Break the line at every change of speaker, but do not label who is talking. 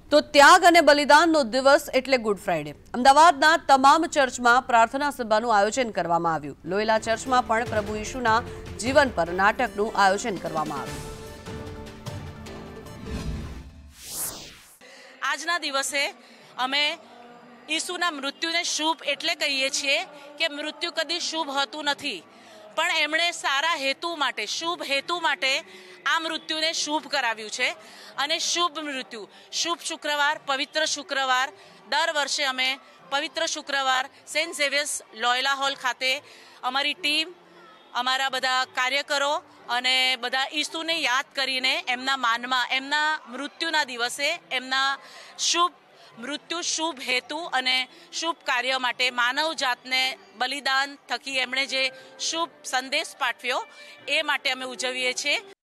તો ત્યાગ અને બલિદાનનો દિવસ એટલે ગુડ ફ્રાઈડે। અમદાવાદના તમામ ચર્ચમાં પ્રાર્થના સભાનું આયોજન કરવામાં આવ્યું। લોયલા ચર્ચમાં પણ પ્રભુ ઈશુના જીવન પર નાટકનું આયોજન કરવામાં આવ્યું।
આજના દિવસે અમે ઈસુના મૃત્યુને શુભ એટલે કહીએ છીએ કે મૃત્યુ કદી શુભ હોતું નથી, પણ એમણે સારા હેતુ માટે, શુભ હેતુ માટે આ મૃત્યુને શુભ કરાવ્યું છે। અને શુભ મૃત્યુ, શુભ શુક્રવાર, પવિત્ર શુક્રવાર, દર વર્ષે અમે પવિત્ર શુક્રવાર સેન્ટ ઝેવિયર્સ લોયલા હોલ ખાતે અમારી ટીમ, અમારા બધા કાર્યકરો અને બધા ઈસુને યાદ કરીને એમના માનમાં, એમના મૃત્યુના દિવસે એમના શુભ મૃત્યુ, શુભ હેતુ અને શુભ કાર્ય માટે માનવ જાતને બલિદાન થકી એમણે જે શુભ સંદેશ પાઠવ્યો એ માટે અમે ઉજવીએ છીએ।